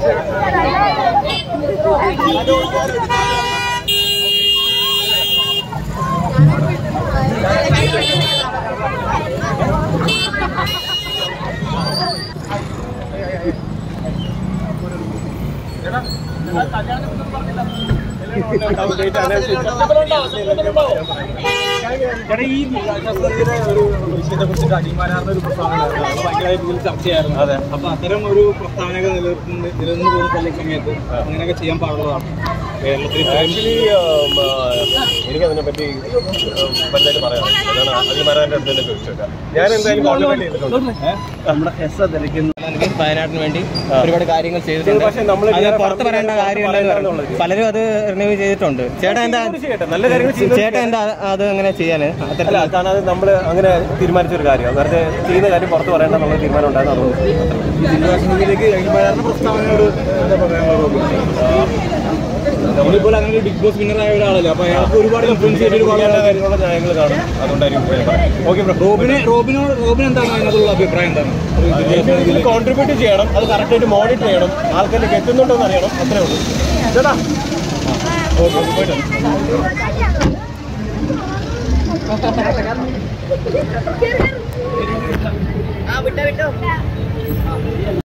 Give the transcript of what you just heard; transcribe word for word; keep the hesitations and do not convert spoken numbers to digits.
ഈ വിഷയത്തെ കുറിച്ചിട്ട് അടിമാനാർന്ന ഒരു പ്രസ്താവന ഭയങ്കരമായി ഇതിൽ ചർച്ചയായിരുന്നു. അതെ, അപ്പൊ അത്തരം ഒരു പ്രസ്താവനകൾ നിലനിർത്തുന്ന നിലനിന്ന് പോകുന്ന സമയത്ത് അങ്ങനെയൊക്കെ ചെയ്യാൻ പാടുള്ളതാണ് കേരളത്തിൽ. ആക്ച്വലി എനിക്കതിനെ പറ്റി വലുതായിട്ട് പറയാം. അടിമാനാരുടെ അടുത്ത് തന്നെ ചോദിച്ചേക്കാം. ഞാൻ എന്തായാലും കോൺട്രിബ്യൂട്ട് ചെയ്തിട്ടുണ്ട്. നമ്മുടെ ഹെസ് ധരിക്കുന്ന വയനാട്ടിന് വേണ്ടി ഒരുപാട് കാര്യങ്ങൾ ചെയ്തിട്ടുണ്ട്. പക്ഷേ നമ്മൾ പുറത്ത് പറയേണ്ട കാര്യമുണ്ടെന്ന് പലരും അത് റിന്യൂ ചെയ്തിട്ടുണ്ട്. ചേട്ടാ എന്താ നല്ല കാര്യങ്ങൾ ചേട്ടാ എന്താ അത് അങ്ങനെ ചെയ്യാൻ? അല്ല, കാരണം അത് നമ്മൾ അങ്ങനെ തീരുമാനിച്ചൊരു കാര്യമാണ്. വെറുതെ ചെയ്യുന്ന കാര്യം പുറത്ത് പറയേണ്ട എന്നുള്ള തീരുമാനം ഉണ്ടായിരുന്നു. അതുകൊണ്ട് ജില്ലാ അടിമാനാർന്ന പ്രസ്താവനയോട് എന്താ പറയാനുള്ളത്? നമ്മളിപ്പോൾ അങ്ങനെ ബിഗ് ബോസ് വിന്നറായ ഒരാളല്ലേ, അപ്പൊ അയാൾക്ക് ഒരുപാട് ഇൻഫ്ലുവൻസ് ചെയ്തിട്ട് ഒരുപാട് കാര്യങ്ങളുള്ള ന്യായങ്ങൾ കാണും. അതുകൊണ്ടായിരിക്കും. ഓക്കെ, റോബിനെ റോബിനോ റോബിന് എന്താണ് അതിനകത്തുള്ള അഭിപ്രായം? എന്താണ് ഇതിൽ കോൺട്രിബ്യൂട്ട് ചെയ്യണം, അത് കറക്റ്റായിട്ട് മോണിറ്റർ ചെയ്യണം, ആൾക്കാരിലേക്ക് എത്തുന്നുണ്ടോ എന്ന് അറിയണം. അത്രേ ഉള്ളൂ ചേട്ടാ. ഓക്കെ, പോയിട്ട് ആ വിട്ടോ വിട്ടോ